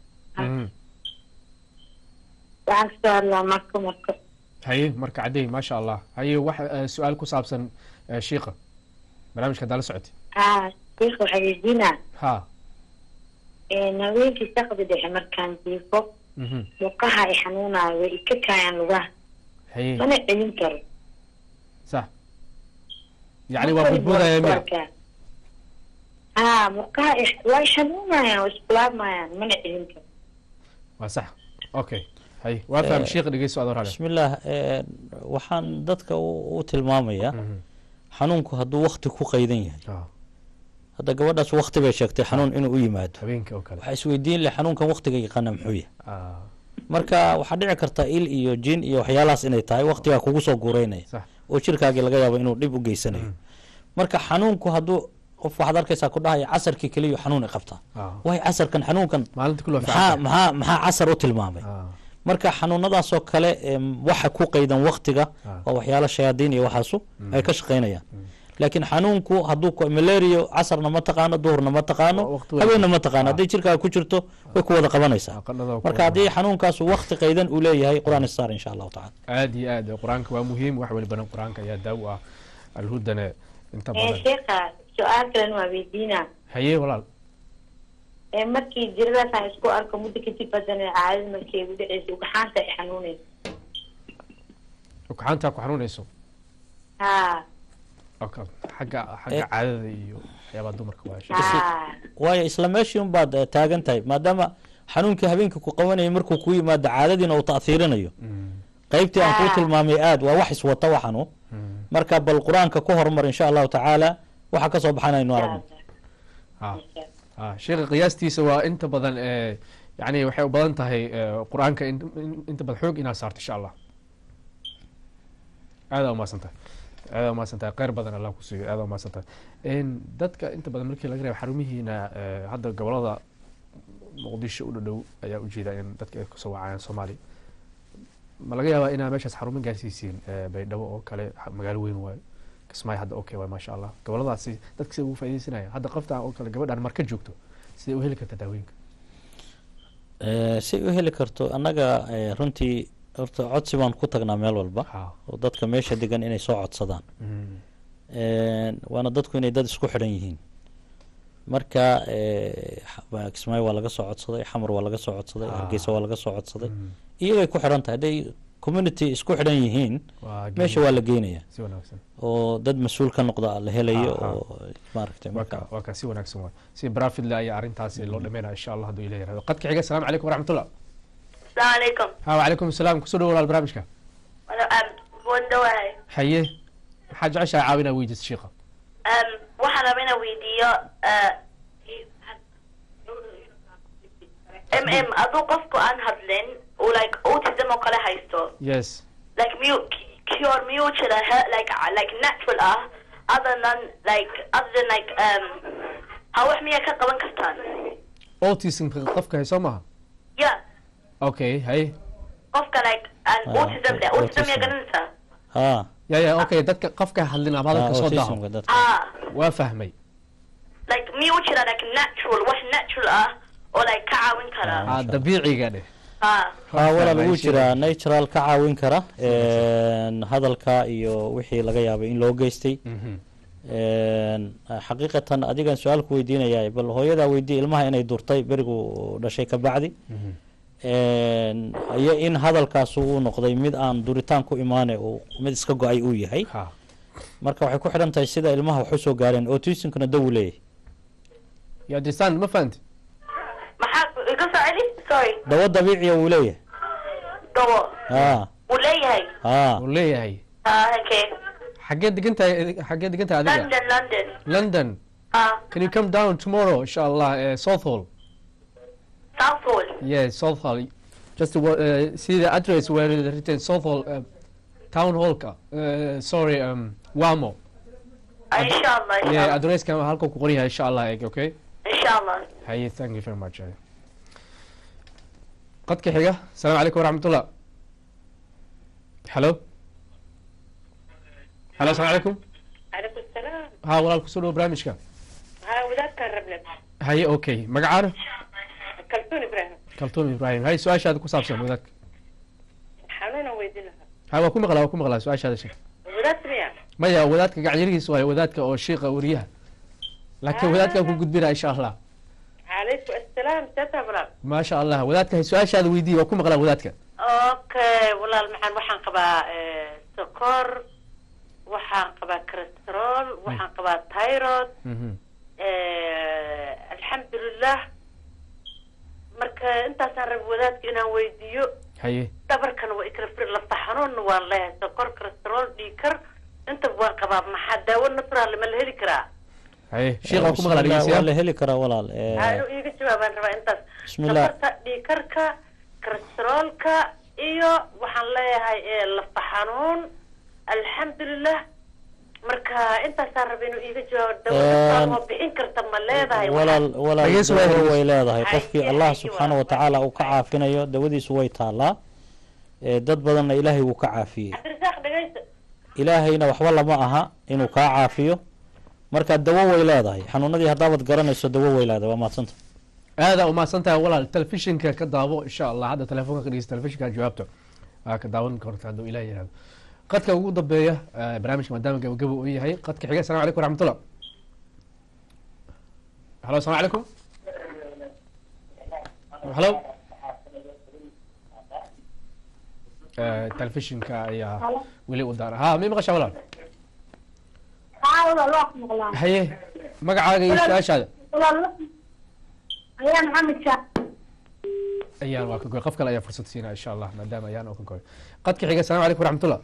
waxaan kasoo hadlaa marka marka haye marka cadey maasha allah haye wax su-aal ku saabsan shiiqa barnaamijka haddaa la socotay haa shiikha waxaa weydiinaa ha haweenkii saqdi dhexe markaan jiifo muqaha ay xanuunaayo way ika kaayaan lugaha haye mana celin karo صح يعني وابودبودايا ميا ها مقا لا يشنونايا واسبلامايا من علمك صح اوكي هاي وافهم الشيخ دغيسو ادور هذا بسم الله waxaan dadka u tilmaamaya xanuunku hadduu waqti ku qaydan yahay hadda gabadhaas waqti bay sheegtay xanuun inuu u yimaado habeenka oo kale waxa isweydiin leh xanuunkan waqtiga yaqaan muxuu yahay marka waxaa dhici karta il iyo jin iyo waxyaalahaas inay tahay waqtigaa kugu soo guureynaya oo jirkaagii laga yaabo inuu dhib u geysanayo marka xanuunku hadduu qof waxaad arkaysaa ku dhahaya casarkii keliya xanuun ay qabtaa way casarkan xanuunkan maxaa maxaa maxaa casar u tilmaamay marka xanuunadaasoo kale waxa ku qaydan waqtiga waa waxyaalo shayaadiin iyo waxaasu ay ka shaqaynayaan laakiin xanuunku hadduu malaria casarna ma taqaano duhurna ma taqaano habeenna ma taqaano hadday jirkaaga ku jirto way ku wada qabanaysaa marka haddii xanuunkaasu waqti qaydan uu leeyahay qur-aan isaar insha allahu tacala aad iyo aad qur-aanka waa muhiim wax walibana qur-aanka ayaa daawo ah alhudana inta badan sheekha su-aal kalen waa weydiinaa haye walaal markii jiradaasaan isku arko muddo kadib badan caadada markay igu dhaceysa ugaxaanta ay xanuunayso ugaxaantaa ku xanuunayso ha okay xagga xagga caadada iyo waxyaabaha dumarka waa waayo isla meeshii unbaad taagan tahay maadaama xanuunkii habeenka ku qabanaya markuu ku yimaado caadadiina uu ta'hiirinayo qaybtii aan kuu tilmaamay aad waa wax iswata waxanu marka bal qur-aanka ku horumar insha allahu tacaala waxa kasoo baxanaynu aragno sheekha qiyaastiisa waa inta badan yani waxay u badan tahay qur-aanka inta badan xoog inaad saarto insha allah aada umaasan tahay aada umaasan tahay kheyr badan allah kusiiyo aada umaasan tahay dadka inta badan markii laga reebo xarumihiina hadda gobolada muqdisho u dhadhow ayaa ujeeda in dadka ay kasoo wacayaan soomaaliya ma laga yaabaa inaa meeshaas xaruma gaarsiisiin baydhabo oo kale magaalo weyn waayo kismaayo hadda okay waay maasha allah goboladaasi dadka siday ugu faaideysanaya hadda qoftaan oo kale gabadhaan marka joogto siday u heli karta daawooyinka si u heli karto annaga runtii horta codsi baan ku tagnaa meel walba oo dadka meesha degan inay soo codsadaan waana dadku inay dad isku xidhan yihiin marka kismaayo waa laga soo codsaday xamar waa laga soo codsaday hargeysa waa laga soo codsaday iyagay ku xidhan tahay hadday community isku xidhan yihiin meesha waa la geenaya oo dad mas-uul ka noqda la helayo oo maaragtay waa kaa si wanaagsan waay si brafidle ayaa arrintaasi loo dhameynaya insha allah hadduu ilah yarahdo qadka xiga asalaamu calaykum waraxmatullah السلام عليكم ha وعليكم السلام kusoo dhawo walaal barnaamijka wadawaahay haye maxaa jeceshahay caawinaa weydiisa shiikha waxaan rabaa inaan weydiiyo M M aduu qofku aan hadlin oo like autism oo kale haysto. Yes. Like miyuu cure miyuu jira like like natural ah other than like other than like um how wax miyaa ka qaban kartaan? Autism qofka hayso maaha? Yeah. Okay, hay. Qofka like an autism le autism yaa garanaysaa? Ha. Ya ya okay dadka qofka hadlin ama hadalka soo daaho. Ah. Waa fahmay. Like miyuu jira like natural wax natural ah oo like ka caawin kara? Ah dabiiciga dheh. Ha. Ha walaal wuu jiraa natural ka caawin kara een hadalka iyo wixii laga yaabay in loo geystay. een xaqiiqatan adigan su'aal ku weydiinayaa bal hooyada weydii ilmaha inay durtay berigu dhashay ka bacdi een ayaa in hadalkaas uu noqday mid aan duritaan ku iimaanay oo mid iska go'ay uu yahay marka waxay ku xidhan tahay sida ilmaha wax soo gaareen autism-kana daw leeyahay ya disaan ma fahanti maxaa iga soceli sorry dawo dabiici uu leeyahay dawo ha uu leeyahay ha uu leeyahay ah okay xagee degantahay xagee degantahay adiga London London London ah can you come down tomorrow inshallah uh, Southall Southall yeah Southall just to, uh, see the address where it written Southall uh, town hall ka uh, sorry um Wamo inshallah yeah address kan halka ku qoran yahay inshallah okay inshallah hey thank you very much qadka xiga assalamu alaykum warahmatullah hello hello assalamu alaykum عليكم السلام ha walaal ku soo dhaw barnaamijka ها wadaadka rabnaa hay okay magacaana kalsoon ibrahim kaltoon ibrahim hay su'aashaada ku saabsan wadaadka xanuuna weydiinaha ha waa ku maqlaa waa ku maqlaa su'aashaada sheeg wadaad miya maya wadaadka gacanyarihiisa waayo wadaadka oo shiiqa wariyaha laakiin wadaadka ku gudbina insha allah عليكم السلام تata walaal ma sha allah wadaadka hay su'aashaada weydii waa ku maqlaa wadaadka okay walaal maxaan waxaan qabaa sokor waxaan qabaa cholesterol waxaan qabaa thyroid alxamdulilah marka intaasaan raba wadaadka inaan weydiiyo haye dabarkana waa ikala firi lafa xanuunna waan leeyahay sokor cholesterol dhiikar intaba waan qabaa maxaa daawo natural ma la heli karaa haye shiiqa ku maqlaa dhegeysiyaa la heli karaa walaal ee iga jawaabaan rabaa intaas bismillah sokorta dhiikarka cholesterolka iyo waxaan leeyahay lafa xanuun alxamdulilah marka intaasaan raba inuu iiga jawaabo dawada ma bixin karta ma leedahay walaal walaal way leedahay qofkii allah subxaanahu wa tacaala uu ka caafinayo dawadiisu way taalaa dad badanna ilaahay wuu ka caafiyey ilaahayna waxba lama aha inuu kaa caafiyo marka dawo way leedahay xanuunadii haddaabad garanayso dawo way leedahay waa maadsanta aada u mahadsantahay walaal telefishinka ka daabo insha allah hadda telefoonka ka dhegeysta telefishinka jawaabta aa ka daawan karta hadduu ilaah yihahdo qadka ugu dambeeya barnaamijka maadaama gabagaba uu yahay qadka xiga assalamu alaykum waraxmatullah halo assalamu alaykum halo telefishinka ayaa weli u daara ha mi maqashaa walaal haye magacaaga iyo su-aashaada ayaan maxamed shah ayaan waa ka goy qof kale ayaa fursad siinaa insha allah maadaama ayaan oo ka goy qadka xiga assalamu alaykum waraxmatullah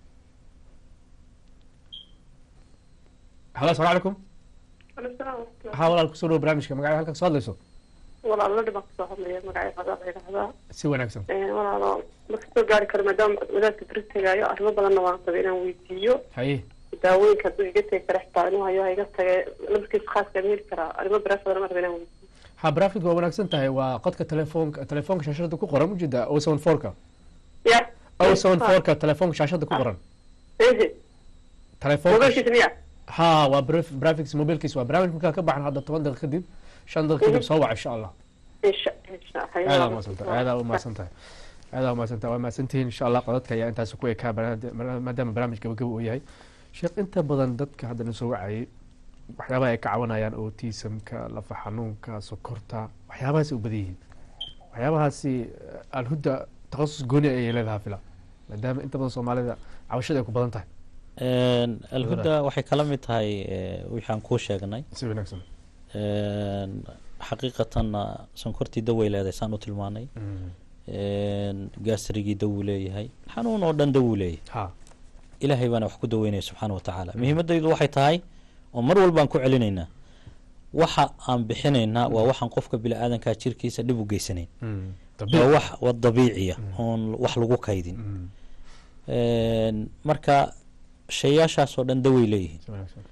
halo assalamu alaykum ha walaal kusoo dhawo barnaamijka magaca halka kasoo hadlayso walaal la dhibaan kasoo hadlaya magacay qadaa dhahdaa si wanaagsan walaalo ma kasoo gaari karo maadaama wadaadka dartegaayo arrimo badanna waan qabay inaan weydiiyo haye daawooyinka hadduu iga tegi kara xitaa inuu hayo ha iga tage lamarkiisa khaaska ma heli karaa arrimo baraas badan ma raba inaan weydiiyo ha brafid waa wanaagsan tahay waa qodka telefoonka telefoonka shaashada ku qoran ujeeda o seven four-ka ya o seven four-ka telefoonka shaashada ku qoran telefoonka ha waa brafix mobilkiis waa barnaamij markaa ka baxan hadda toban daqiiq kadib shan daqiiq kadib soo waca insha allah aada umahadsantahay aada umahadsan tahay aada umahadsan tahay waa mahadsantihiin insha allah qodadka ayaa intaas ku ekaa maadaama barnaamij gabagaba uu yahay sheekh inta badan dadka haddana soo wacayay waxyaabaha ay ka cawanayaan autismka lafa xanuunka sokorta waxyaabahaasi u badan yihiin waxyaabahaasi alhuda takhasus gooni ayay leedahaa fila maadaama inta badan soomaalida cabashada ay ku badan tahay alhuda waxay kala mid tahay waxaan kuu sheegnay si wanaagsan xaqiiqatanna sonkortii daway leedahay saan u tilmaanay gaasrigii dawuu leeyahay xanuun oo dhan dawuu leeyahay ilaahay baana wax ku daweynaya subxaana wa tacaala muhiimadaydu waxay tahay oo mar walbaan ku celinaynaa waxa aan bixinaynaa waa waxaan qofka bini-aadankaa jirkiisa dhib u geysanayn waa wax wa dabiiciya oon wax lagu kaydin marka shayaashaasoo dhan daway leeyihiin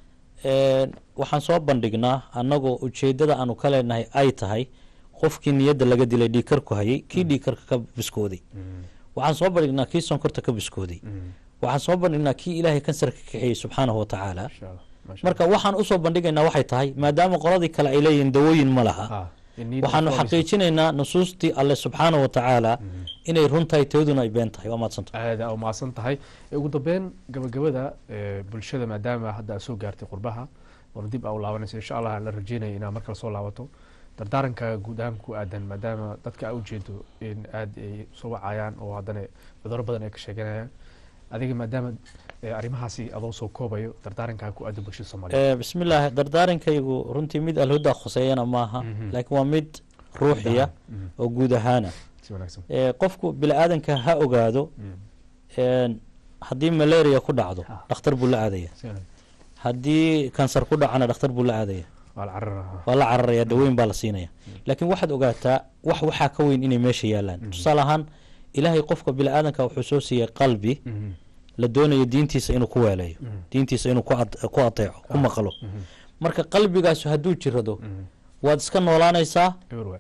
waxaan soo bandhignaa annagoo ujeeddada aanu ka leenahay ay tahay qofkii niyadda laga dilay dhiigkarku hayay kii dhiigkarka ka biskooday waxaan soo bandhignaa kii sonkorta ka biskooday waxaan soo bandhignaa kii ilaahay kansarka kaxeeyey subxaanahu watacaala marka waxaan usoo bandhigaynaa waxay tahay maadaama qoladii kale ay leeyihiin dawooyin ma laha waxaanu xaqiijinaynaa nusuustii alle subxaanahu watacaala inay runtahay teeduna ay been tahay waa mahadsantahay aada u mahadsan tahay ugu dambeyn gabagabada bulshada maadaama hadda aad soo gaartay qurbaha oona dib aa u laabanaysa insha allah aan la rajeynaya inaad mar kale soo laabato dardaaranka guud ahaan ku aadan maadaama dadka aa ujeedo in aada ay soo wacayaan oo haddana cuduro badan ay ka sheeganayaan adiga maadaama arrimahaasi adoo soo koobayo dardaarankaa ku aadan bulshada soomaaliya bismi illaahi dardaarankaygu runtii mid alhuda khuseeyana maaha laakiin waa mid ruuxiya oo guud ahaana qofku bini-aadanka ha ogaado haddii malaria ku dhacdo dhakhtar buu la aadaya haddii kansar ku dhacana dhakhtar buu la aadaya waa la cararaya daweyn baa la siinaya laakiin waxaad ogaataa wax waxaa ka weyn inay meesha yaalaan tusaale ahaan ilaahay qofka bini-aadanka wuxuu soo siiyey qalbi la doonayo diintiisa inuu ku weeleeyo diintiisa inuu ku adeeco ku maqlo marka qalbigaasu hadduu jirado waad iska noolaanaysaa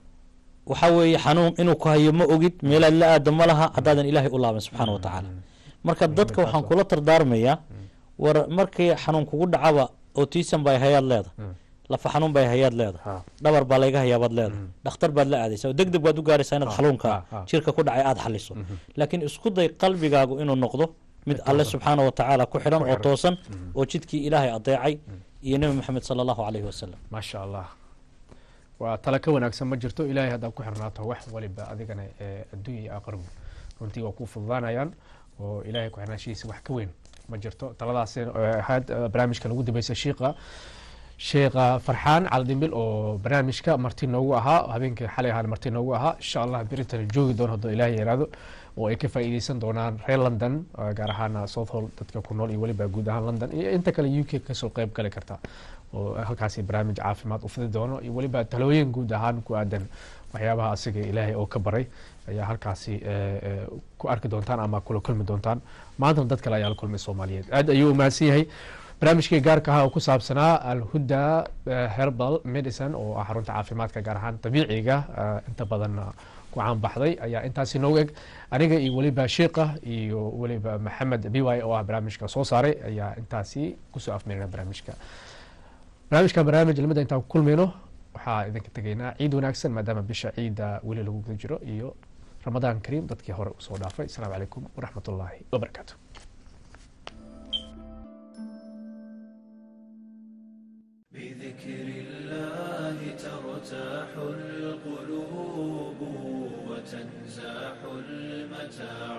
waxaa weeye xanuun inuu ku hayo ma ogid meelaad la aada ma laha haddaadan ilaahay u laaban subxaana wa tacaala marka dadka waxaan kula dardaarmayaa war markii xanuun kugu dhacaba otisan bay hayaad leeda lafa xanuun bay hayaad leeda dhabar baa layga hayaabaad leeda dhakhtar baad la aadaysa oo deg deg baad u gaaraysaa inaad xanuunka jirka ku dhacay aada xaliso laakiin isku day qalbigaagu inuu noqdo mid alle subxaana wa tacaala ku xidhan oo toosan oo jidkii ilaahay adeecay iyo nebi maxamed sala allahu calayhi wasalam maasha allah waa tala ka wanaagsan ma jirto ilaahay haddaad ku xirnaato wax waliba adigana adduunya iyo aakhirbu runtii waa kuu fududaanayaan oo ilaahay ku xirnaashihiisa wax ka weyn ma jirto taladaasi ahayd barnaamijka lagu dambeysay shiiqa sheekha farxaan caldimbil oo barnaamijka marti noogu ahaa habeenkii xalay ahaan marti noogu ahaa insha allah beritan joogi doon hadduu ilaahay yaraado oo ay ka faa'iideysan doonaan reer london gaar ahaan southhall dadka ku nool iyo weliba guud ahaan london iyo inta kale u k kasoo qeyb gali karta oo halkaasi barnaamij caafimaad u fidi doono iyo weliba talooyin guud ahaan ku aadan waxyaabaha asiga ilaahay oo ka baray ayaa halkaasi ku arki doontaan ama kula kulmi doontaan maantana dad kale ayaa la kulmay soomaaliyeed aad ayuu umahadsan yahay barnaamijkii gaarka ahaa oo ku saabsanaa alhuda herbal medicine oo ah xarunta caafimaadka gaar ahaan dabiiciga inta badan ku caanbaxday ayaa intaasi noogu eg aniga iyo weliba sheekha iyo weliba maxamed b y oo ah barnaamijka soo saaray ayaa intaasi kusoo afmeerina barnaamijka barnaamijka barnaamij lamida intaan ku kulmayno waxaa idinka tegaynaa ciid wanaagsan maadaama bisha ciidda weli lagu guda jiro iyo ramadaan kariim dadkii hore usoo dhaafay asalaamu calaykum waraxmat ullaahi wabarakaatu بذكر الله ترتاح القلوب وتنزاح المتاع